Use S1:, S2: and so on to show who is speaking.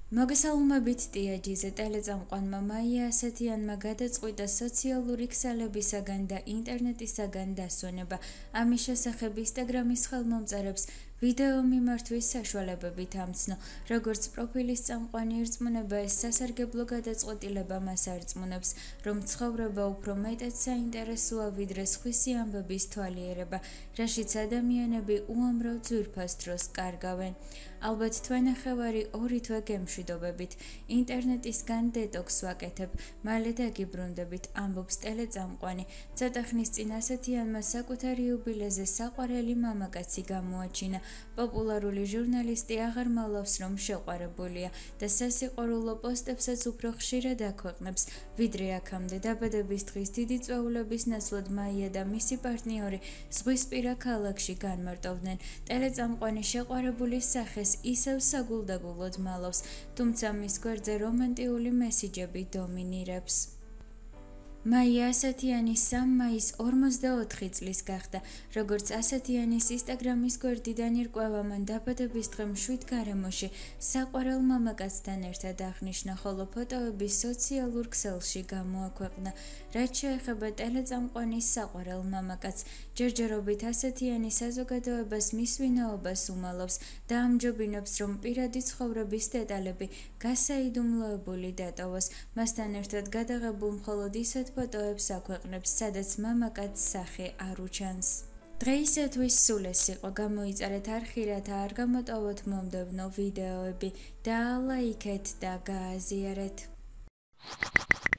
S1: მოგესალმებით ტიაჯიზე ტელეწამყვანმა მაია ასათიანმა გადაწყვიტა სოციალური ქსელებისაგან და ინტერნეტისაგან დასვენება. ამის შესახებ ინსტაგრამის ხელმომწერებს ვიდეო მიმართვის საშუალებებით ამცნო. როგორც პროფილის წამყვანი ირწმუნება, ეს სასარგებლო გადაწყვეტილება მას არწმუნებს, რომ ცხოვრება უფრო მეტად საინტერესოა ვიდრე სხვისი ამბების თვალიერება, რაშიც ადამიანები უამრავ ძვირფას დროს კარგავენ. ალბათ თქვენ ნახევარი 2 თვე გემშვიდობებით, ინტერნეტისგან დეტოქს ვაკეთებ, მალე დაგიბრუნდებით, ამბობს ტელეწამყვანი. ცოტა ხნის წინ ასათიანმა საკუთარ იუბილეზე საყვარელი მამაკაცი გამოაჩინა. პოპულარული ჟურნალისტი აღარ მალავს, რომ შეყვარებულია და სასიყვარულო პოსტებსაც უფრო ხშირად აქვეყნებს, ვიდრე აქამდე. დაბადების დღის დიდი წვეულების ნაცვლად მაია და მისი პარტნიორი ზღვისპირა ქალაქში განმარტოვდნენ. ტელეწამყვანი შეყვარებულის სახეს ისევ საგულდაგულოდ მალავს, თუმცა მის გვერდზე რომანტიული მესიჯები დომინირებს. მაია ასათიანი 3 მაისს 44 წლის გახდა. როგორც ასათიანის ინსტაგრამის გვერდიდან ირკვევა, მან დაბადების დღე მშვიდ გარემოში საყვარელ მამაკაცთან ერთად აღნიშნა, ხოლო ფოტოები სოციალურ ქსელში გამოაქვეყნა. რაც შეეხება ტელეწამყვანის საყვარელ მამაკაცს, ჯერჯერობით ასათიანი საზოგადოებას მის ვინაობას უმალავს და ამჯობინებს, რომ პირადი ცხოვრების დეტალები გასაიდუმლოებული დატოვოს. მასთან ერთად გადაღებულ მხოლოდ ისეთ ფოტოებს აქვეყნებს, სადაც მამაკაცს სახე არ უჩანს. დღეისათვის სულ ეს იყო. გამოიწერეთ არხირად, არ გამოტოვოთ მომდევნო ვიდეოები და ლაიქეთ და გააზიარეთ.